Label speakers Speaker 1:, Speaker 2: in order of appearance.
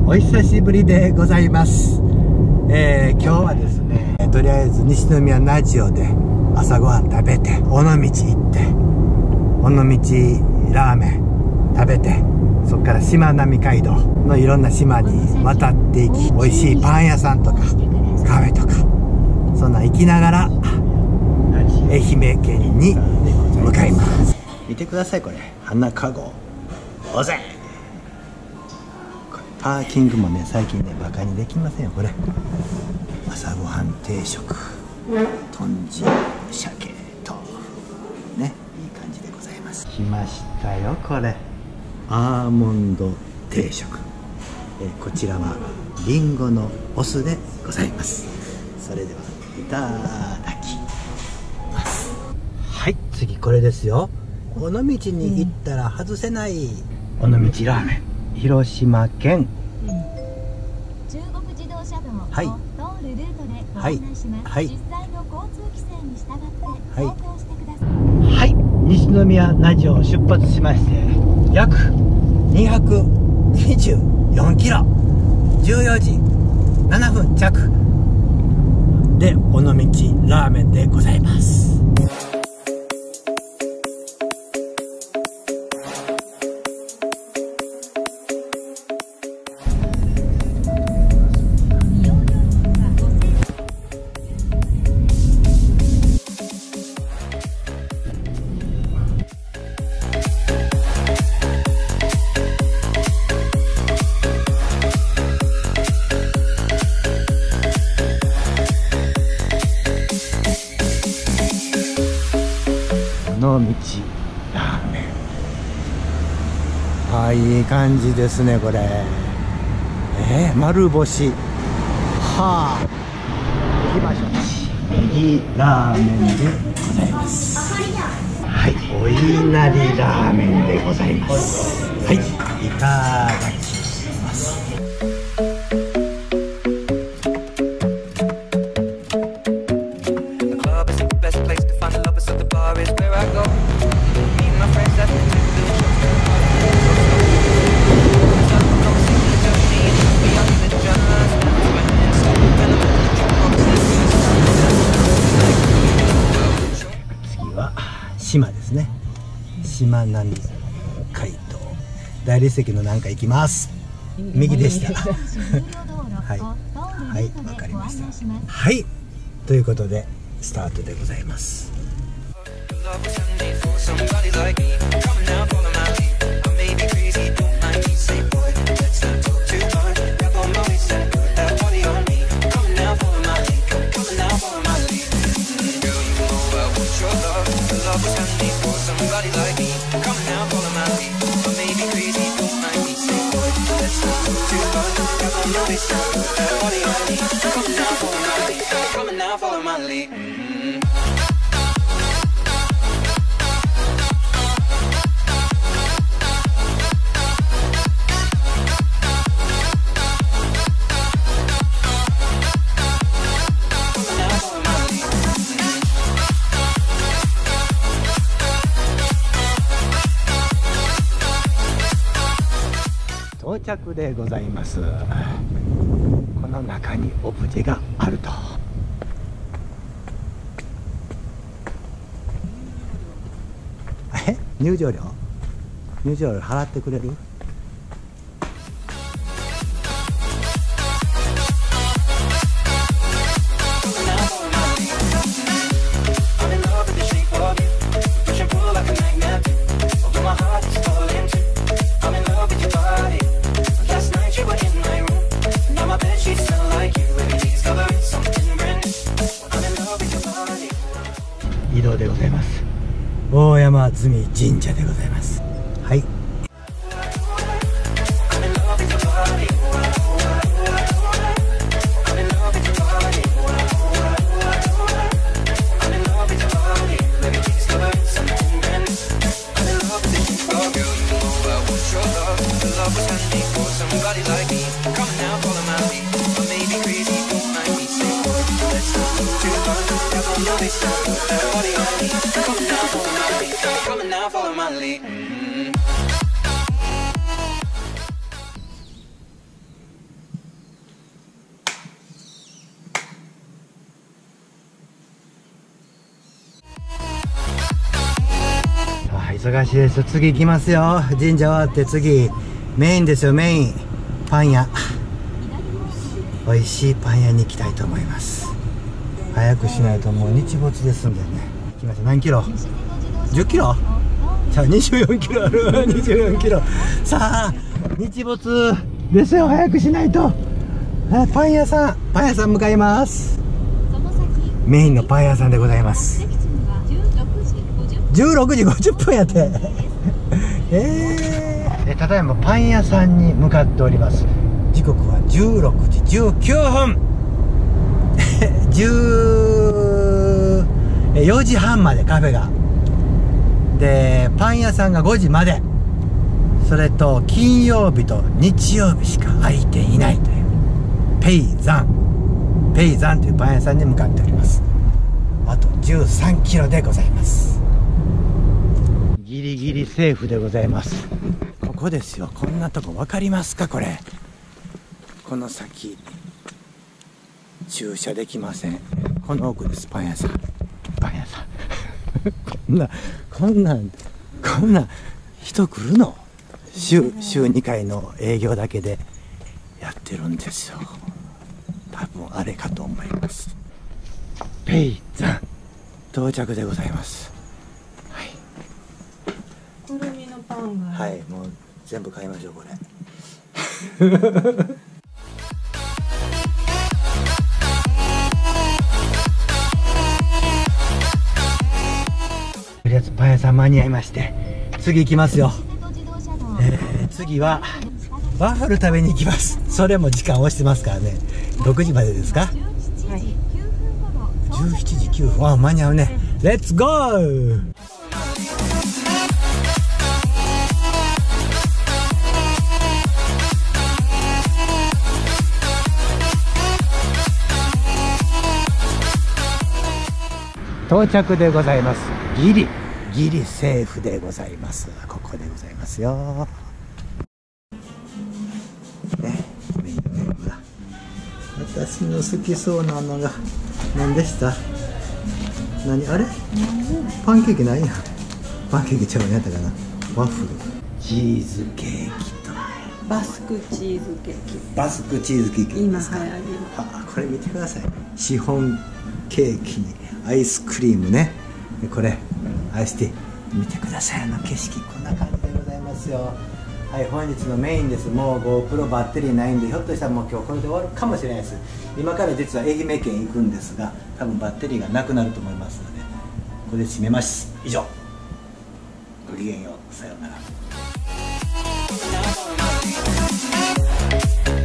Speaker 1: お久しぶりでございます。今日はですね、とりあえず西宮ラジオで朝ごはん食べて、尾道行って、尾道ラーメン食べて、そこからしまなみ海道のいろんな島に渡っていき、美味しいパン屋さんとかカフェとかそんなん行きながら愛媛県に向かいます。見てください、これ花かごおぜ。パーキングもね、最近ねバカにできませんよ。これ朝ごはん定食、豚汁、鮭、豆腐ね、いい感じでございます。来ましたよ、これアーモンド定食。こちらはリンゴのお酢でございます。それではいただきます。はい、次これですよ。尾道に行ったら外せない尾道ラーメン、広島県、
Speaker 2: 中国自動車道を
Speaker 1: はい
Speaker 2: 通るルートでご案内します。
Speaker 1: はい、
Speaker 2: 実際の交通規制に従って
Speaker 1: はい
Speaker 2: 走行してください。
Speaker 1: はい、西宮ラジオを出発しまして、約224キロ、14時7分着で尾道ラーメンでございます。尾道ラーメン、ああいい感じですね、これ。丸干し、はあ、行きましょう。ネギラーメンでございます。はい、おいなりラーメンでございます。はい、いただきます。島ですね。しまなみ海道大理石のなんか行きます。右でしたはいはい、わかりました。はい、ということでスタートでございます。到着でございます。この中にオブジェがあると。入場料払ってくれる？移動でございます。大山積神社でございます。はい、 忙しいです。次行きますよ。神社終わって次メインですよ。メインパン屋、美味しいパン屋に行きたいと思います。早くしないともう日没ですんでね。来ました。何キロ？10キロ？さあ24キロある。24キロ。さあ日没ですよ。早くしないと。パン屋さん向かいます。メインのパン屋さんでございます。16時50分やってただいまパン屋さんに向かっております。時刻は16時19分14時半までカフェがで、パン屋さんが5時まで、それと金曜日と日曜日しか開いていないというペイザンというパン屋さんに向かっております。あと13キロでございます。ギリギリセーフでございます。ここですよ。こんなとこ分かりますか？これこの先駐車できません。この奥です。パン屋さんこんな人来るの？週2回の営業だけでやってるんですよ。多分あれかと思います。ペイザン到着でございます。はい、
Speaker 3: くるみのパンが、
Speaker 1: はい、もう全部買いましょうこれとりあえずパン屋さん間に合いまして、次行きますよ。次はワッフル食べに行きます。それも時間押してますからね。6時までですか？はい、17時9分。あ、間に合うね。レッツゴー。到着でございます。ギリセーフでございます。ここでございますよ。ね、メインのほら、私の好きそうなのが何でした？何あれ？パンケーキないやん。パンケーキちゃうのやったかな。ワッフル、チーズケーキと
Speaker 3: バスクチーズケーキ。
Speaker 1: バスクチーズケーキ
Speaker 3: 今
Speaker 1: ですか？
Speaker 3: 流行りの。
Speaker 1: これ見てください。シフォンケーキにアイスクリームね。これアイスティー見てください。景色こんな感じでございますよ。はい、本日のメインです。もう GoPro バッテリーないんで、ひょっとしたらもう今日これで終わるかもしれないです。今から実は愛媛県行くんですが、多分バッテリーがなくなると思いますので、これで締めます。以上、ごきげんよう、さようなら。